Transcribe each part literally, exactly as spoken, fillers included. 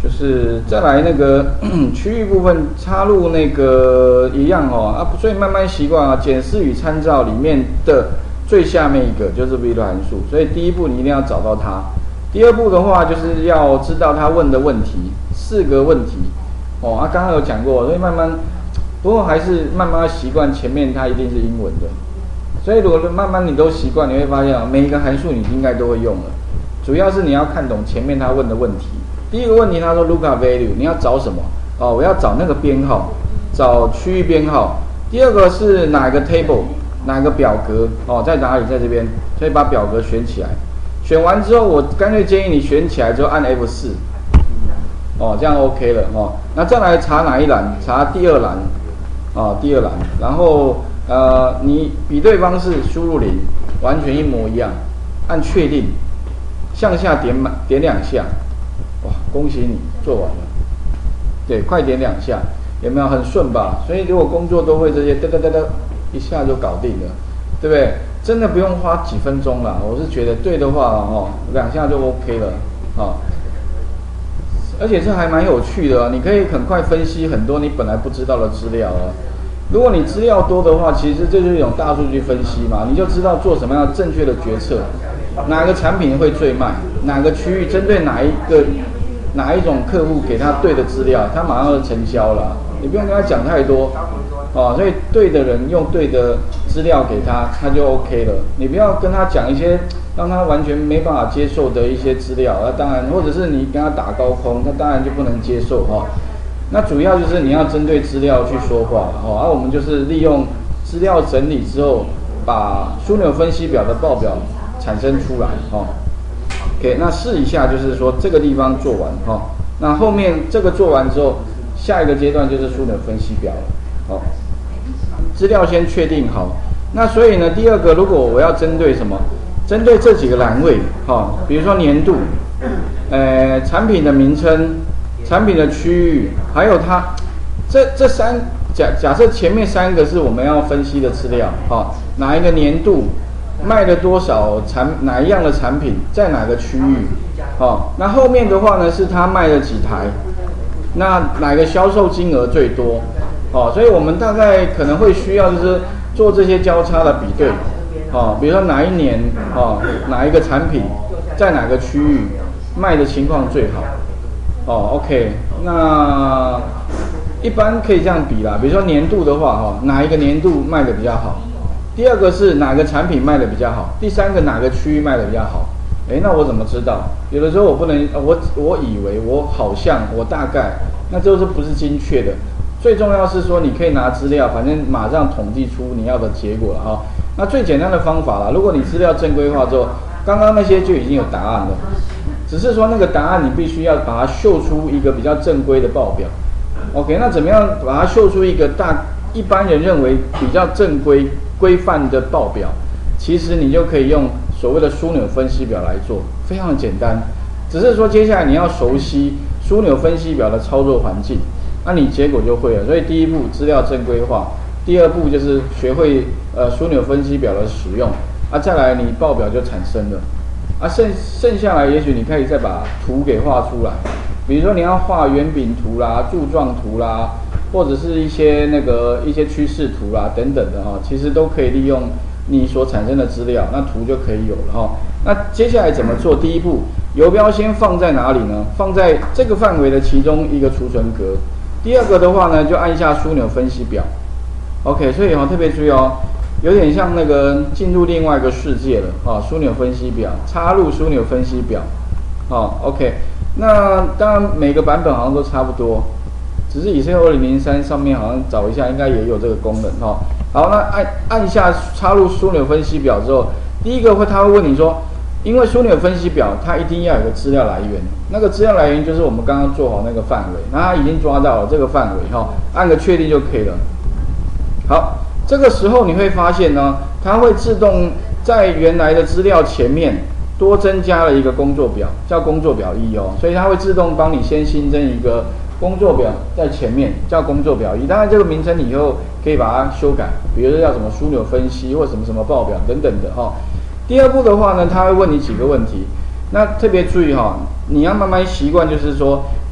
就是再来那个区域部分插入那个一样哦啊，所以慢慢习惯啊，检视与参照里面的最下面一个就是 VLOOKUP 函数，所以第一步你一定要找到它。第二步的话就是要知道他问的问题，四个问题哦啊，刚刚有讲过，所以慢慢，不过还是慢慢习惯前面它一定是英文的，所以如果慢慢你都习惯，你会发现啊，每一个函数你应该都会用了，主要是你要看懂前面他问的问题。第一个问题，他说 lookup value， 你要找什么？哦，我要找那个编号，找区域编号。第二个是哪个 table， 哪个表格？哦，在哪里？在这边，所以把表格选起来。选完之后，我干脆建议你选起来之后按 F 四， 哦，这样 OK 了哦。那再来查哪一栏？查第二栏，哦，第二栏。然后呃，你比对方式输入零，完全一模一样，按确定，向下点满点两下。哇，恭喜你做完了，对，快点两下，有没有很顺吧？所以如果工作都会这些，哒哒哒哒，一下就搞定了，对不对？真的不用花几分钟啦，我是觉得对的话哦，两下就 OK 了哦。而且这还蛮有趣的，你可以很快分析很多你本来不知道的资料啊。如果你资料多的话，其实这就是一种大数据分析嘛，你就知道做什么样正确的决策。哪个产品会最卖？哪个区域针对哪一个哪一种客户给他对的资料，他马上就成交了。你不用跟他讲太多，哦，所以对的人用对的资料给他，他就 OK 了。你不要跟他讲一些让他完全没办法接受的一些资料，那当然，或者是你跟他打高空，那当然就不能接受哈。那主要就是你要针对资料去说话哦，而、啊、我们就是利用资料整理之后，把枢纽分析表的报表产生出来哦。OK， 那试一下，就是说这个地方做完哈、哦，那后面这个做完之后，下一个阶段就是枢纽分析表了。哦，资料先确定好，那所以呢，第二个，如果我要针对什么，针对这几个栏位哈、哦，比如说年度，呃，产品的名称。产品的区域，还有它，这这三假假设前面三个是我们要分析的资料，哦，哪一个年度卖了多少产哪一样的产品，在哪个区域，哦，那后面的话呢是他卖了几台，那哪个销售金额最多，哦，所以我们大概可能会需要就是做这些交叉的比对，哦，比如说哪一年，哦，哪一个产品在哪个区域卖的情况最好。哦 ，OK， 那一般可以这样比啦。比如说年度的话，哈，哪一个年度卖的比较好？第二个是哪个产品卖的比较好？第三个哪个区域卖的比较好？哎，那我怎么知道？有的时候我不能，我我以为我好像我大概，那这是不是精确的？最重要是说你可以拿资料，反正马上统计出你要的结果了哈。那最简单的方法啦，如果你资料正规化之后，刚刚那些就已经有答案了。只是说那个答案你必须要把它秀出一个比较正规的报表 ，OK？ 那怎么样把它秀出一个大一般人认为比较正规规范的报表？其实你就可以用所谓的枢纽分析表来做，非常的简单。只是说接下来你要熟悉枢纽分析表的操作环境，那你结果就会了。所以第一步资料正规化，第二步就是学会呃枢纽分析表的使用，啊，再来你报表就产生了。啊，剩剩下来，也许你可以再把图给画出来，比如说你要画圆饼图啦、柱状图啦，或者是一些那个一些趋势图啦等等的哈，其实都可以利用你所产生的资料，那图就可以有了哈。那接下来怎么做？第一步，游标先放在哪里呢？放在这个范围的其中一个储存格。第二个的话呢，就按下枢纽分析表。OK， 所以哈特别注意哦。有点像那个进入另外一个世界了啊！枢纽分析表，插入枢纽分析表，哦 ，OK。那当然每个版本好像都差不多，只是 Excel 二零零三上面好像找一下，应该也有这个功能哈、哦。好，那按按下插入枢纽分析表之后，第一个会他会问你说，因为枢纽分析表它一定要有个资料来源，那个资料来源就是我们刚刚做好那个范围，那它已经抓到了这个范围哈、哦，按个确定就可以了。好。这个时候你会发现呢，它会自动在原来的资料前面多增加了一个工作表，叫工作表一哦，所以它会自动帮你先新增一个工作表在前面，叫工作表一。当然这个名称你以后可以把它修改，比如说叫什么枢纽分析或什么什么报表等等的哈、哦。第二步的话呢，它会问你几个问题，那特别注意哈、哦，你要慢慢习惯，就是说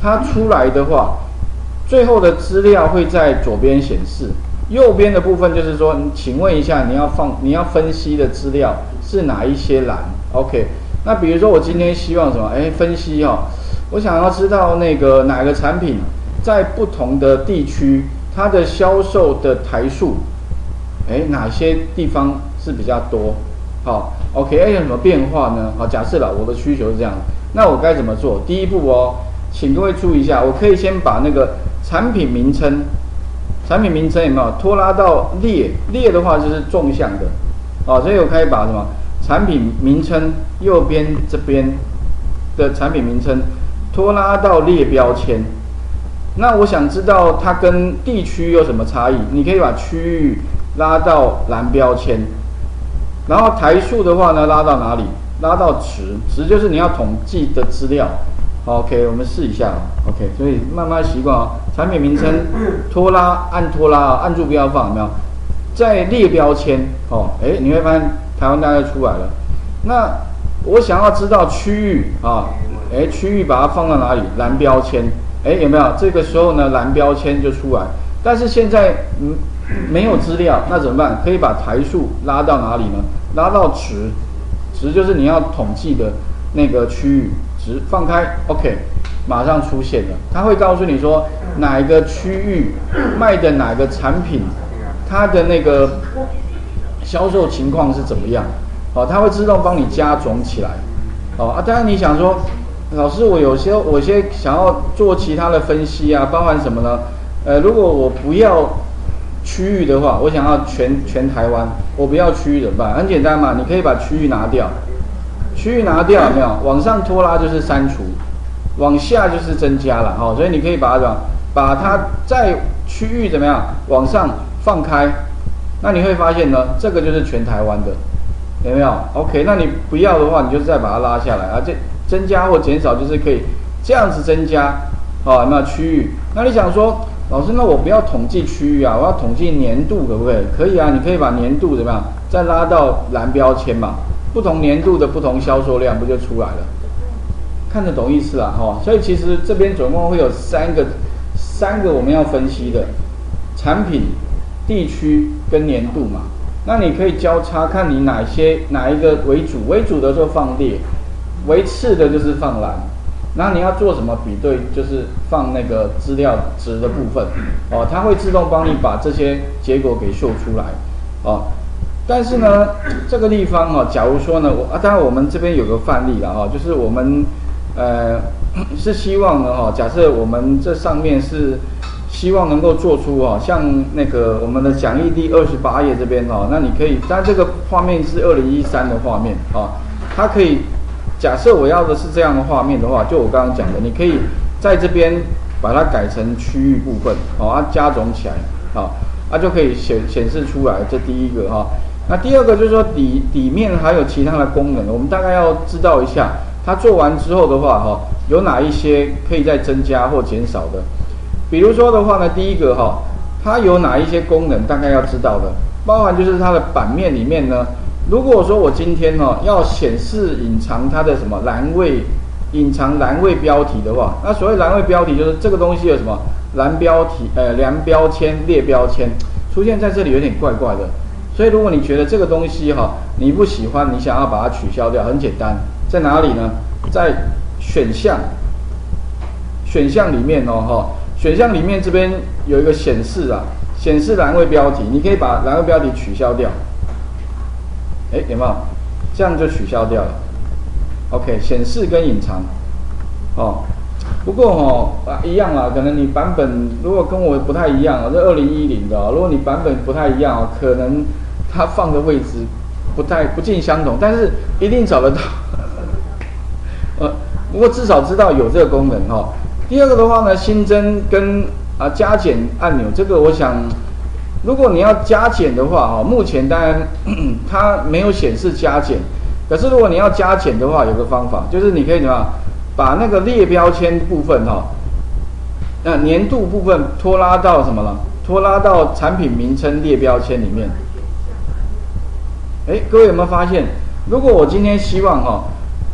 它出来的话，最后的资料会在左边显示，右边的部分就是说，请问一下，你要放你要分析的资料是哪一些栏 ？OK， 那比如说我今天希望什么？哎，分析哦，我想要知道那个哪个产品在不同的地区它的销售的台数，哎，哪些地方是比较多？好 ，OK， 哎，有什么变化呢？好，假设了我的需求是这样，那我该怎么做？第一步哦，请各位注意一下，我可以先把那个产品名称，产品名称有没有拖拉到列？列的话就是纵向的，哦，所以我可以把什么产品名称右边这边的产品名称拖拉到列标签。那我想知道它跟地区有什么差异，你可以把区域拉到蓝标签。然后台数的话呢，拉到哪里？拉到值，值就是你要统计的资料。OK， 我们试一下。OK， 所以慢慢习惯哦。产品名称拖拉，按拖拉，按住不要放，有没有？在列标签哦，哎，你会发现台湾大概出来了。那我想要知道区域啊，哎，区域把它放到哪里？蓝标签，哎，有没有？这个时候呢，蓝标签就出来。但是现在嗯没有资料，那怎么办？可以把台数拉到哪里呢？拉到值，值就是你要统计的那个区域值，放开 ，OK， 马上出现了。它会告诉你说哪一个区域卖的哪个产品，它的那个销售情况是怎么样？哦，它会自动帮你加总起来。哦啊，当然你想说，老师，我有些我些想要做其他的分析啊，包含什么呢？呃，如果我不要区域的话，我想要全全台湾，我不要区域怎么办？很简单嘛，你可以把区域拿掉，区域拿掉有没有？往上拖拉就是删除，往下就是增加了，好、哦，所以你可以把它怎么，把它在区域怎么样往上放开，那你会发现呢，这个就是全台湾的，有没有 ？OK， 那你不要的话，你就再把它拉下来啊，这增加或减少就是可以这样子增加，哦，有没有区域？那你想说，老师，那我不要统计区域啊，我要统计年度，可不可以？可以啊，你可以把年度怎么样，再拉到蓝标签嘛，不同年度的不同销售量不就出来了？看得懂意思啊，哈、哦。所以其实这边总共会有三个，三个我们要分析的产品、地区跟年度嘛。那你可以交叉看你哪些哪一个为主，为主的时候放列，为次的就是放蓝。那你要做什么比对？就是放那个资料值的部分，哦，它会自动帮你把这些结果给秀出来，哦。但是呢，这个地方哦，假如说呢，我啊，当然我们这边有个范例了哈、哦，就是我们呃是希望呢哈、哦，假设我们这上面是希望能够做出哦，像那个我们的讲义第二十八页这边哦，那你可以，但这个画面是二零一三的画面啊、哦，它可以。假设我要的是这样的画面的话，就我刚刚讲的，你可以在这边把它改成区域部分，好、哦，啊加总起来，好、哦，啊就可以显显示出来。这第一个哈、哦，那第二个就是说底底面还有其他的功能，我们大概要知道一下，它做完之后的话，哈、哦，有哪一些可以再增加或减少的。比如说的话呢，第一个哈、哦，它有哪一些功能，大概要知道的，包含就是它的版面里面呢。如果说我今天哦要显示隐藏它的什么栏位，隐藏栏位标题的话，那所谓栏位标题就是这个东西有什么栏标题、呃栏标签、列标签出现在这里有点怪怪的，所以如果你觉得这个东西哈、哦、你不喜欢，你想要把它取消掉，很简单，在哪里呢？在选项选项里面哦哈，选项里面这边有一个显示啊，显示栏位标题，你可以把栏位标题取消掉。哎，有没有？这样就取消掉了。OK， 显示跟隐藏，哦，不过哦啊一样啊，可能你版本如果跟我不太一样啊，这二零一零的、哦，如果你版本不太一样哦，可能它放的位置不太不尽相同，但是一定找得到。呃，不过至少知道有这个功能哈、哦。第二个的话呢，新增跟啊加减按钮，这个我想。如果你要加减的话，哈，目前当然它没有显示加减，可是如果你要加减的话，有个方法，就是你可以怎么样，把那个列标签部分哈，那年度部分拖拉到什么了？拖拉到产品名称列标签里面。哎，各位有没有发现，如果我今天希望哈，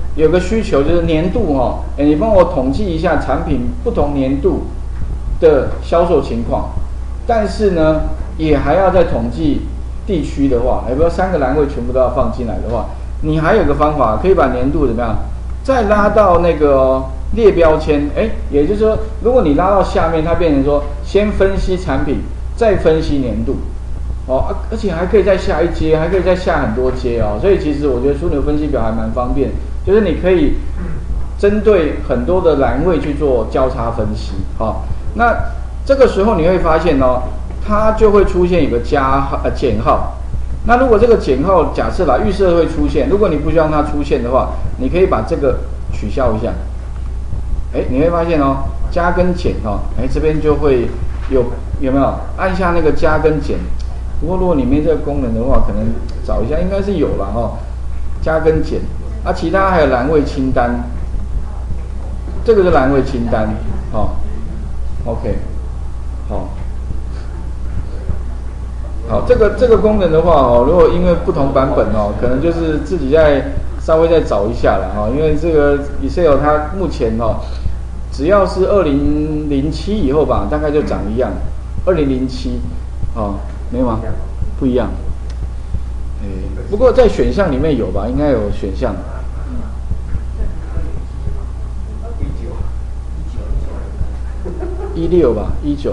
有个需求就是年度哈，哎，你帮我统计一下产品不同年度的销售情况，但是呢，也还要再统计地区的话，哎，比如三个栏位全部都要放进来的话，你还有个方法可以把年度怎么样，再拉到那个、哦、列标签，哎，也就是说，如果你拉到下面，它变成说先分析产品，再分析年度。哦，而且还可以再下一阶，还可以再下很多阶哦，所以其实我觉得枢纽分析表还蛮方便，就是你可以针对很多的栏位去做交叉分析。好、哦，那这个时候你会发现哦，它就会出现有个加号呃减号。那如果这个减号假设啦预设会出现，如果你不希望它出现的话，你可以把这个取消一下。哎，你会发现哦，加跟减哦，哎这边就会有有没有按下那个加跟减？不过如果你没这个功能的话，可能找一下，应该是有了哈、哦。加跟减，啊，其他还有栏位清单，这个是栏位清单，哦 ，OK， 好，好，这个这个功能的话哦，如果因为不同版本哦，可能就是自己再稍微再找一下了哈、哦，因为这个 Excel 它目前哦，只要是二零零七以后吧，大概就长一样，二零零七，哦。没有吗？不一样。哎，不过在选项里面有吧，应该有选项。一六吧，一九。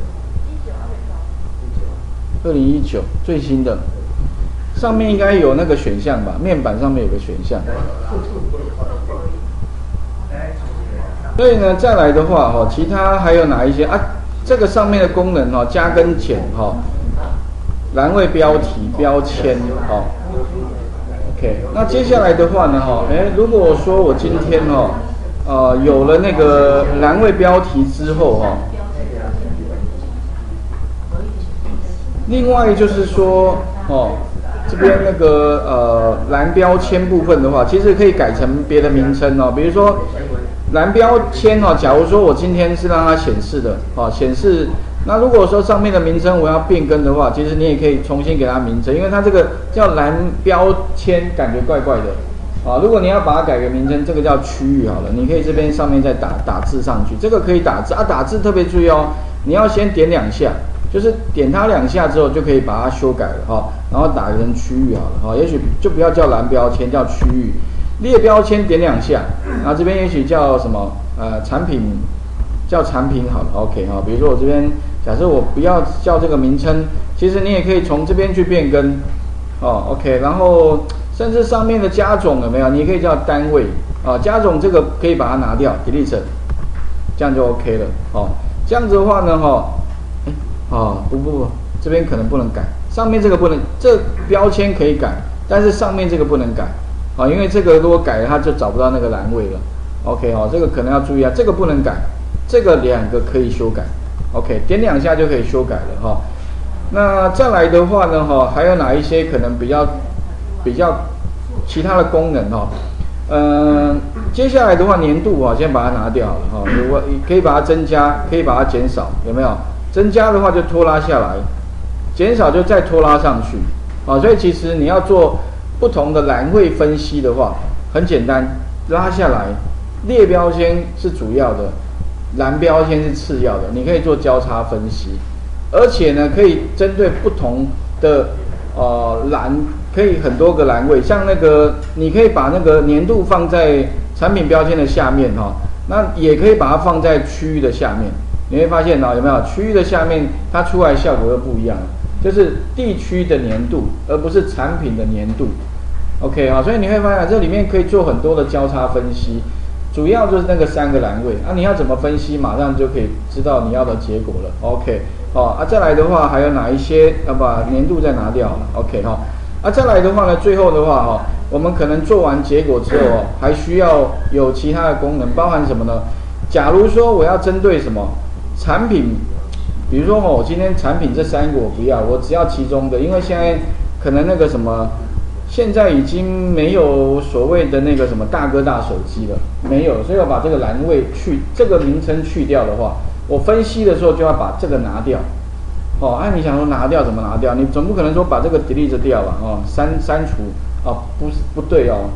二零一九最新的，上面应该有那个选项吧？面板上面有个选项。所以呢，再来的话哈，其他还有哪一些啊？这个上面的功能哈，加跟减哈。栏位标题、标签，哦 ，OK。那接下来的话呢，哈，哎，如果说我今天哦，呃，有了那个栏位标题之后，哈，另外就是说，哦，这边那个呃栏标签部分的话，其实可以改成别的名称哦，比如说栏标签哦，假如说我今天是让它显示的，哦，显示。那如果说上面的名称我要变更的话，其实你也可以重新给它名称，因为它这个叫栏标签，感觉怪怪的啊。如果你要把它改个名称，这个叫区域好了，你可以这边上面再打打字上去，这个可以打字啊。打字特别注意哦，你要先点两下，就是点它两下之后就可以把它修改了哈，然后打成区域好了哈，也许就不要叫栏标签，叫区域。列标签点两下，然后这边也许叫什么呃产品，叫产品好了 ，OK 哈。比如说我这边。假设我不要叫这个名称，其实你也可以从这边去变更，哦 ，OK， 然后甚至上面的加总有没有？你可以叫单位啊，加总这个可以把它拿掉 ，delete， 这样就 OK 了，哦，这样子的话呢，哈、哦，哎，哦，不不不，这边可能不能改，上面这个不能，这标签可以改，但是上面这个不能改，啊、哦，因为这个如果改了，它就找不到那个栏位了 ，OK 哦，这个可能要注意啊，这个不能改，这个两个可以修改。OK， 点两下就可以修改了哈。那再来的话呢，哈，还有哪一些可能比较比较其他的功能哈？嗯、呃，接下来的话，年度啊，先把它拿掉了哈。如果可以把它增加，可以把它减少，有没有？增加的话就拖拉下来，减少就再拖拉上去啊。所以其实你要做不同的栏位分析的话，很简单，拉下来，列标签是主要的。栏标签是次要的，你可以做交叉分析，而且呢，可以针对不同的呃栏，可以很多个栏位，像那个你可以把那个年度放在产品标签的下面哈、哦，那也可以把它放在区域的下面，你会发现哦，有没有区域的下面它出来效果又不一样，就是地区的年度，而不是产品的年度。OK 啊，所以你会发现这里面可以做很多的交叉分析。主要就是那个三个栏位啊，你要怎么分析，马上就可以知道你要的结果了。OK， 哦啊，再来的话还有哪一些？要把年度再拿掉了。OK 哈、哦，啊再来的话呢，最后的话哈、哦，我们可能做完结果之后哦，还需要有其他的功能，包含什么呢？假如说我要针对什么产品，比如说哦，我今天产品这三个我不要，我只要其中的，因为现在可能那个什么。现在已经没有所谓的那个什么大哥大手机了，没有，所以我把这个栏位去这个名称去掉的话，我分析的时候就要把这个拿掉。哦，哎、啊，你想说拿掉怎么拿掉？你总不可能说把这个 delete 掉吧？哦，删删除哦，不不对哦，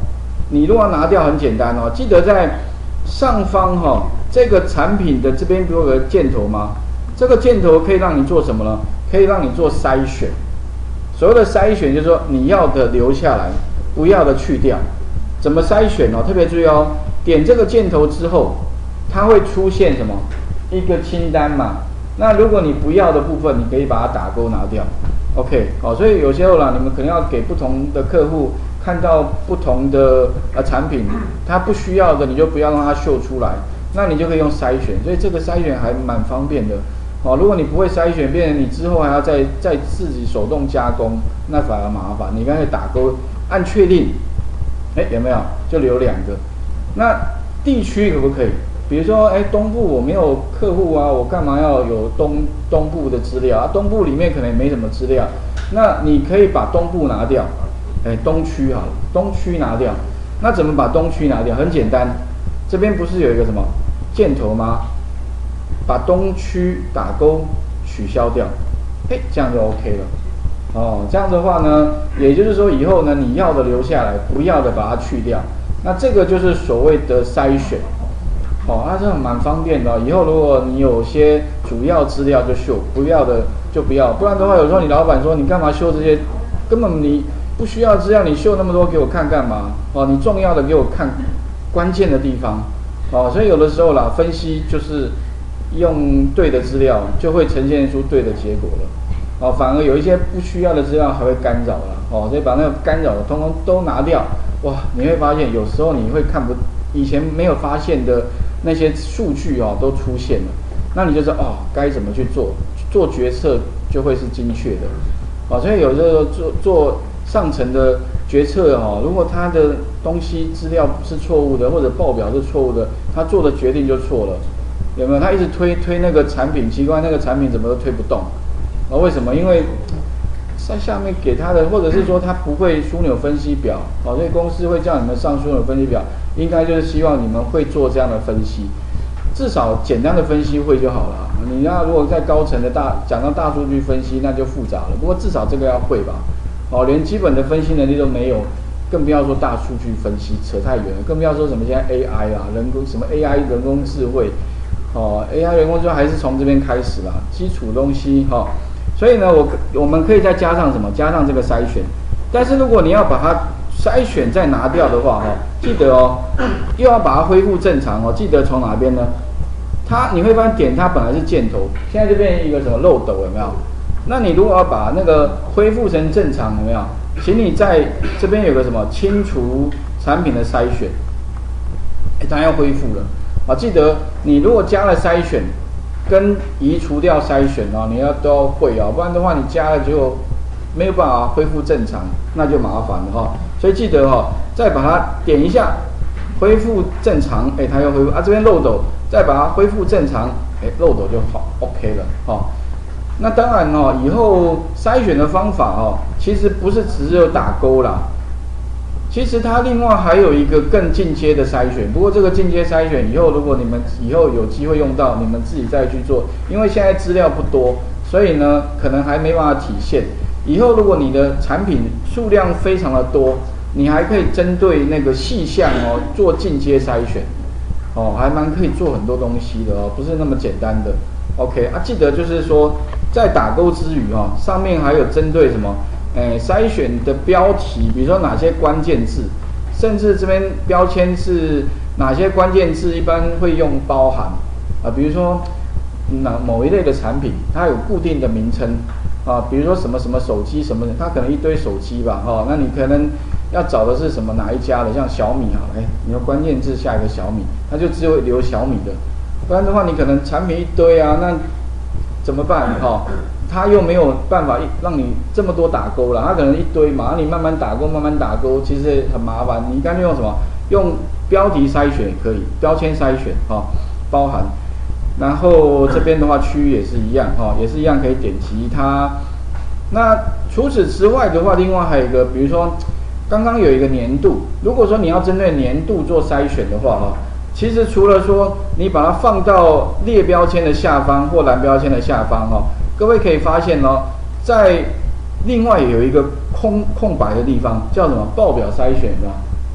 你如果要拿掉很简单哦，记得在上方哈、哦、这个产品的这边不是有个箭头吗？这个箭头可以让你做什么呢？可以让你做筛选。所谓的筛选就是说你要的留下来，不要的去掉。怎么筛选哦？特别注意哦，点这个箭头之后，它会出现什么？一个清单嘛。那如果你不要的部分，你可以把它打勾拿掉。OK， 好、哦，所以有时候啦，你们可能要给不同的客户看到不同的呃产品，他不需要的你就不要让他秀出来，那你就可以用筛选，所以这个筛选还蛮方便的。哦，如果你不会筛选，变成你之后还要再再自己手动加工，那反而麻烦。你刚才打勾按确定，哎，有没有就留两个？那地区可不可以？比如说，哎，东部我没有客户啊，我干嘛要有东东部的资料啊？东部里面可能也没什么资料，那你可以把东部拿掉，哎，东区好了，东区拿掉。那怎么把东区拿掉？很简单，这边不是有一个什么箭头吗？把东区打勾取消掉，哎，这样就 OK 了。哦，这样的话呢，也就是说以后呢，你要的留下来，不要的把它去掉。那这个就是所谓的筛选。哦，那、啊、这样蛮方便的、哦。以后如果你有些主要资料就秀，不要的就不要。不然的话，有时候你老板说你干嘛秀这些，根本你不需要资料，你秀那么多给我看干嘛？哦，你重要的给我看关键的地方。哦，所以有的时候啦，分析就是用对的资料，就会呈现出对的结果了。哦，反而有一些不需要的资料还会干扰啦。哦，所以把那个干扰的通通都拿掉。哇，你会发现有时候你会看不以前没有发现的。那些数据哦都出现了，那你就知道哦该怎么去做，做决策就会是精确的，哦，所以有时候做做上层的决策哦，如果他的东西资料是错误的，或者报表是错误的，他做的决定就错了，有没有？他一直推推那个产品，奇怪那个产品怎么都推不动，啊、哦，为什么？因为在下面给他的，或者是说他不会枢纽分析表，哦，所以公司会叫你们上枢纽分析表。应该就是希望你们会做这样的分析，至少简单的分析会就好了。你要如果在高层的大讲到大数据分析，那就复杂了。不过至少这个要会吧。哦，连基本的分析能力都没有，更不要说大数据分析，扯太远了。更不要说什么现在 A I 啦，人工什么 A I 人工智慧，哦 ，A I 人工智慧还是从这边开始啦，基础东西哈、哦。所以呢，我我们可以再加上什么？加上这个筛选。但是如果你要把它筛选再拿掉的话，哈，记得哦，又要把它恢复正常哦。记得从哪边呢？它你会发现点它本来是箭头，现在就变成一个什么漏斗，有没有？那你如果要把那个恢复成正常，有没有？请你在这边有个什么清除产品的筛选，哎，它要恢复了啊！记得你如果加了筛选跟移除掉筛选哦，你要都要会哦，不然的话你加了结果没有办法恢复正常，那就麻烦了哈、哦。所以记得哈、哦，再把它点一下，恢复正常，哎，它又恢复啊。这边漏斗，再把它恢复正常，哎，漏斗就好 ，OK 了哈、哦。那当然哦，以后筛选的方法哦，其实不是只有打勾啦，其实它另外还有一个更进阶的筛选。不过这个进阶筛选以后，如果你们以后有机会用到，你们自己再去做，因为现在资料不多，所以呢，可能还没办法体现。以后如果你的产品数量非常的多，你还可以针对那个细项哦做进阶筛选，哦，还蛮可以做很多东西的哦，不是那么简单的。OK 啊，记得就是说，在打勾之余哈、哦，上面还有针对什么，诶，筛选的标题，比如说哪些关键字，甚至这边标签是哪些关键字一般会用包含啊，比如说哪某一类的产品，它有固定的名称。啊，比如说什么什么手机什么的，它可能一堆手机吧，哈、哦，那你可能要找的是什么哪一家的，像小米好了，哎，你用关键字下一个小米，它就只有留小米的，不然的话你可能产品一堆啊，那怎么办？哈、哦，它又没有办法让你这么多打勾了，它可能一堆嘛，你慢慢打勾，慢慢打勾，其实很麻烦。你干脆用什么？用标题筛选也可以，标签筛选，哈、哦，包含。然后这边的话，区域也是一样，哈、哦，也是一样可以点击它。那除此之外的话，另外还有一个，比如说刚刚有一个年度，如果说你要针对年度做筛选的话，哈，其实除了说你把它放到列标签的下方或蓝标签的下方，哈，各位可以发现哦，在另外有一个空空白的地方，叫什么报表筛选的，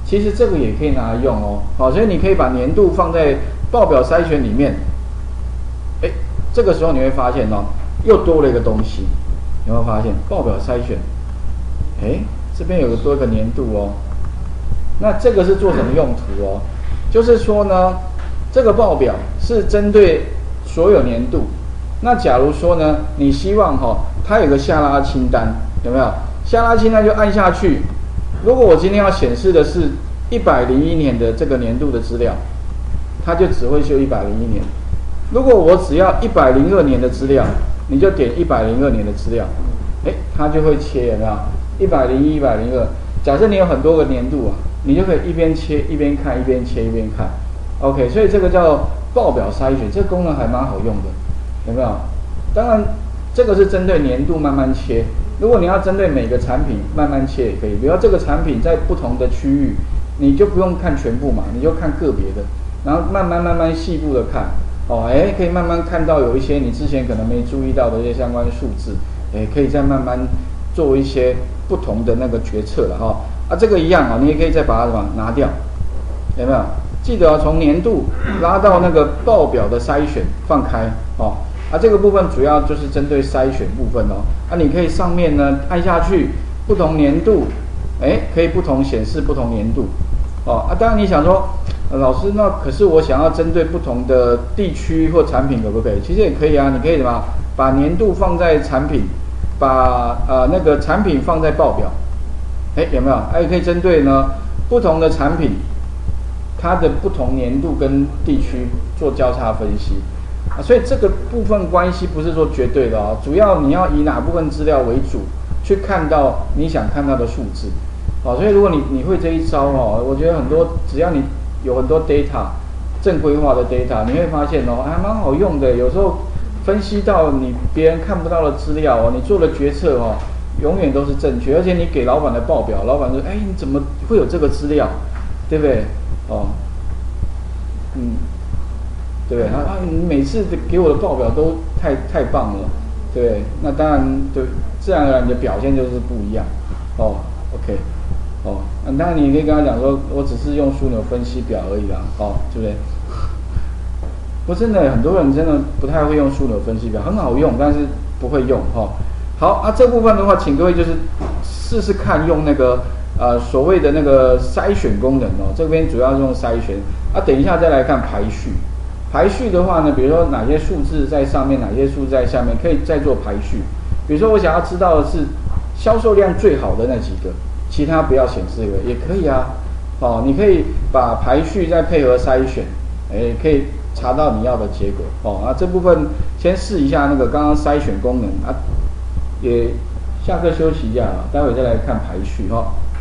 其实这个也可以拿来用哦。好，所以你可以把年度放在报表筛选里面。哎，这个时候你会发现哦，又多了一个东西。有没有发现报表筛选？哎，这边有个多一个年度哦。那这个是做什么用途哦？就是说呢，这个报表是针对所有年度。那假如说呢，你希望哈、哦，它有个下拉清单，有没有？下拉清单就按下去。如果我今天要显示的是一百零一年的这个年度的资料，它就只会秀一百零一年。如果我只要一百零二年的资料，你就点一百零二年的资料，哎，它就会切，有没有？一百零一、一百零二。假设你有很多个年度啊，你就可以一边切一边看，一边切一边看。OK， 所以这个叫报表筛选，这个功能还蛮好用的，有没有？当然，这个是针对年度慢慢切。如果你要针对每个产品慢慢切也可以，比如说这个产品在不同的区域，你就不用看全部嘛，你就看个别的，然后慢慢慢慢细部的看，哦，哎，可以慢慢看到有一些你之前可能没注意到的一些相关数字，哎，可以再慢慢做一些不同的那个决策了哈、哦。啊，这个一样啊、哦，你也可以再把它什么拿掉，有没有？记得啊、哦，从年度拉到那个报表的筛选放开哦。啊，这个部分主要就是针对筛选部分哦。啊，你可以上面呢按下去，不同年度，哎，可以不同显示不同年度，哦。啊，当然你想说，呃、老师，那可是我想要针对不同的地区或产品可不可以？其实也可以啊，你可以什么，把年度放在产品，把呃那个产品放在报表，哎，有没有？还、啊、可以针对呢不同的产品，它的不同年度跟地区做交叉分析。啊，所以这个部分关系不是说绝对的哦，主要你要以哪部分资料为主，去看到你想看到的数字，哦，所以如果你你会这一招哦，我觉得很多只要你有很多 data 正规化的 data， 你会发现哦，还蛮好用的。有时候分析到你别人看不到的资料哦，你做的决策哦，永远都是正确，而且你给老板的报表，老板说，哎，你怎么会有这个资料，对不对？哦，嗯。对不对？啊，你每次给我的报表都太太棒了，对不对？那当然，对，自然而然你的表现就是不一样。哦 ，OK， 哦，那当然你可以跟他讲说，我只是用枢纽分析表而已啦，哦，对不对？不，真的很多人真的不太会用枢纽分析表，很好用，但是不会用哈、哦。好啊，这部分的话，请各位就是试试看用那个呃所谓的那个筛选功能哦，这边主要是用筛选啊，等一下再来看排序。排序的话呢，比如说哪些数字在上面，哪些数字在下面，可以再做排序。比如说我想要知道的是销售量最好的那几个，其他不要显示了，也可以啊。哦，你可以把排序再配合筛选，哎，可以查到你要的结果。哦，啊，这部分先试一下那个刚刚筛选功能啊，也下课休息一下啊，待会再来看排序哈、哦。